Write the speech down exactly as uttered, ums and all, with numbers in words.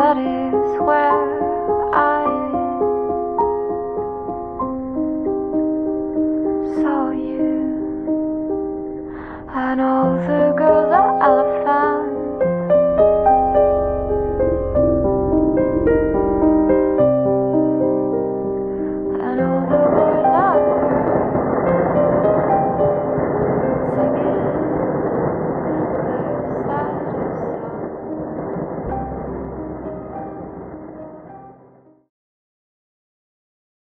that is where I saw you. I know the girls are elephants. I know the